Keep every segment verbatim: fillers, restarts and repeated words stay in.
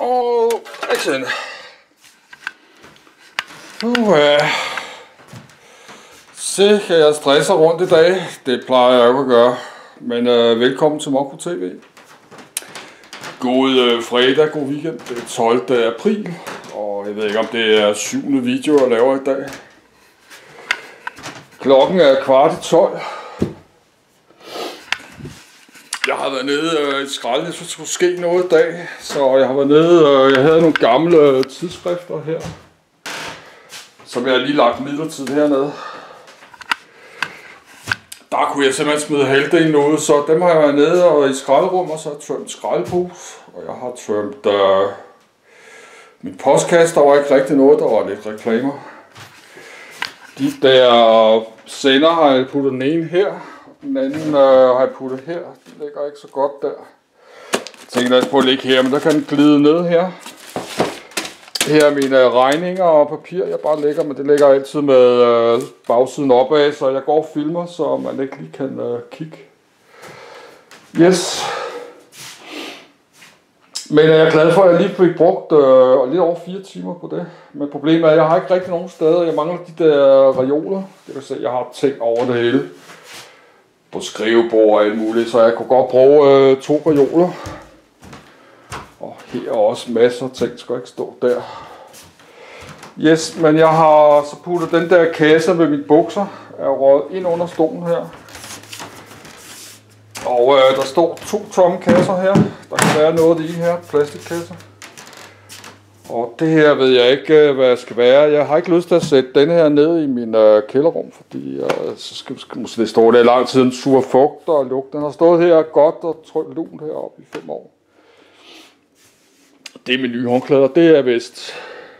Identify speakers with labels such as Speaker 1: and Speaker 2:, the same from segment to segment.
Speaker 1: Og action. Uh, Se, jeg stresser rundt i dag. Det plejer jeg ikke at gøre. Men uh, velkommen til Monko T V. God uh, fredag, god weekend. Det er tolvte april. Og jeg ved ikke, om det er syvende video, jeg laver i dag. Klokken er kvart i tolv. Jeg har været nede øh, i skralden, jeg synes, der skulle ske noget i dag. Så jeg har været nede, og øh, jeg havde nogle gamle øh, tidsskrifter her, som jeg har lige lagt midlertid hernede. Der kunne jeg simpelthen smide halvdelen ud, så dem har jeg været nede og i skralderum, og så har jeg tømt skraldepose. Og jeg har tømt øh, min postkasse, der var ikke rigtig noget, der var lidt reklamer. De der sender har jeg puttet den ene her. Den anden øh, har jeg puttet her. Den ligger ikke så godt der. Jeg tænker også på at ligge her, men der kan den glide ned her. Her er mine regninger og papir, jeg bare lægger, men det ligger altid med øh, bagsiden opad, så jeg går og filmer, så man ikke lige kan øh, kigge. Yes. Men jeg er glad for, at jeg lige fik brugt øh, lidt over fire timer på det. Men problemet er, at jeg har ikke rigtig nogen steder. Jeg mangler de der reoler. Det vil sige, jeg har ting over det hele. På skrivebord og alt muligt, så jeg kunne godt bruge øh, to reoler. Og her er også masser af ting, skal ikke stå der. Yes, men jeg har så puttet den der kasse med mine bukser, er røget ind under stolen her. Og øh, der står to tomme kasser her. Der kan være noget i her, plastikkasser. Og det her ved jeg ikke, hvad det skal være. Jeg har ikke lyst til at sætte denne her ned i min øh, kælderrum, fordi øh, så skal, skal måske det stå der lang tid, en sur fugt og lugt. Den har stået her godt og trykt lunt heroppe i fem år. Det er mine nye håndklæder. Det er vist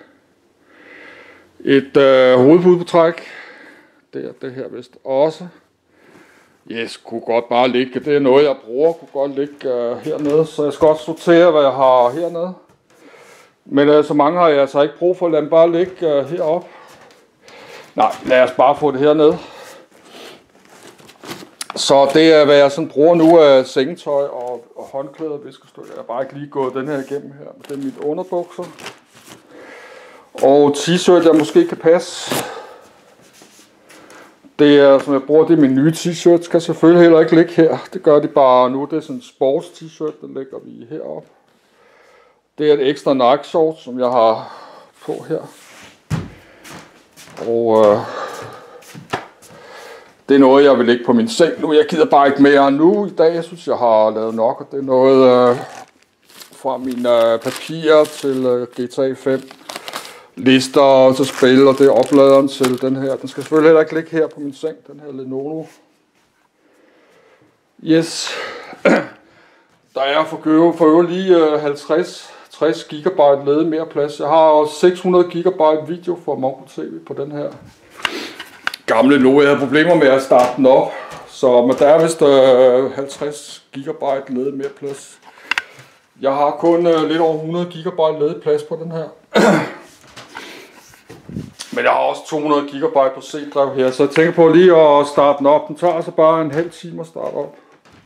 Speaker 1: et øh, hovedpudebetræk. Det er det her vist også. Yes, kunne godt bare ligge. Det er noget, jeg bruger. Kunne godt ligge øh, hernede, så jeg skal også sortere, hvad jeg har hernede. Men øh, så mange har jeg altså ikke brug for. Lad dem bare ligge øh, heroppe. Nej, lad os bare få det hernede. Så det er, hvad jeg sådan bruger nu af sengetøj og, og håndklæder og viskestykker. Jeg har bare ikke lige gået den her igennem her. Det er mine underbukser. Og t-shirt, jeg måske kan passe. Det er, som jeg bruger, det er min nye t-shirt. Skal selvfølgelig heller ikke ligge her. Det gør de bare nu. Det er sådan en sports t-shirt, den lægger vi heroppe. Det er et ekstra Nike short, som jeg har på her. Og øh, det er noget, jeg vil lægge på min seng nu. Jeg gider bare ikke mere nu i dag. Jeg synes, jeg har lavet nok. Og det er noget øh, fra mine øh, papirer til øh, G T A fem. Lister til spil, og det er opladeren til den her. Den skal selvfølgelig heller ikke ligge her på min seng, den her Lenovo. Yes. Der er for købe for øvrigt lige halvtreds til tres gigabyte ledig mere plads. Jeg har seks hundrede gigabyte video fra Monko T V på den her gamle Lenovo. Jeg havde problemer med at starte den op, så men der er vist øh, halvtreds gigabyte ledig mere plads. Jeg har kun øh, lidt over hundrede gigabyte ledig plads på den her. Men jeg har også to hundrede gigabyte på C-drev her, så jeg tænker på lige at starte den op. Den tager altså bare en halv time at starte op.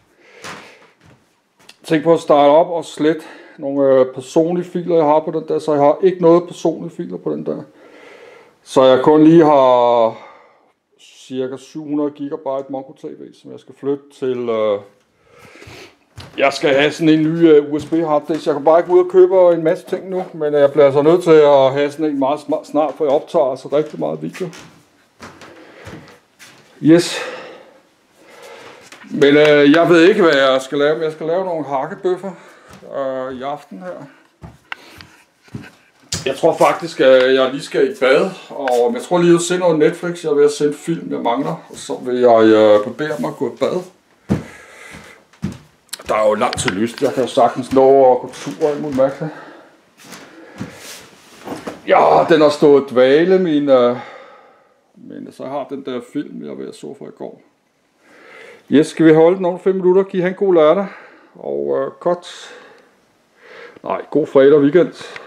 Speaker 1: Tænk på at starte op og slette nogle personlige filer, jeg har på den der, så jeg har ikke noget personlige filer på den der. Så jeg kun lige har cirka syv hundrede gigabyte Monko T V, som jeg skal flytte til. Øh jeg skal have sådan en ny øh, U S B harddisk. Jeg kan bare ikke ud og købe en masse ting nu, men jeg bliver altså nødt til at have sådan en meget snart, for jeg optager altså rigtig meget video. Yes. Men øh, jeg ved ikke, hvad jeg skal lave, men jeg skal lave nogle hakkebøffer øh, i aften her. Jeg tror faktisk, at jeg lige skal i bad, og jeg tror lige at se noget Netflix. Jeg er ved at se en film, jeg mangler, og så vil jeg øh, barbere mig og gå i bad. Der er jo langt til lyst. Jeg kan jo sagtens nå at gå tur imod mærke. Ja, den har stået dvale, min, øh, men så har den der film, jeg ved at så fra i går. Yes, skal vi holde nogle fem minutter, give han en god lørdag, og øh, godt. Nej, god fredag weekend.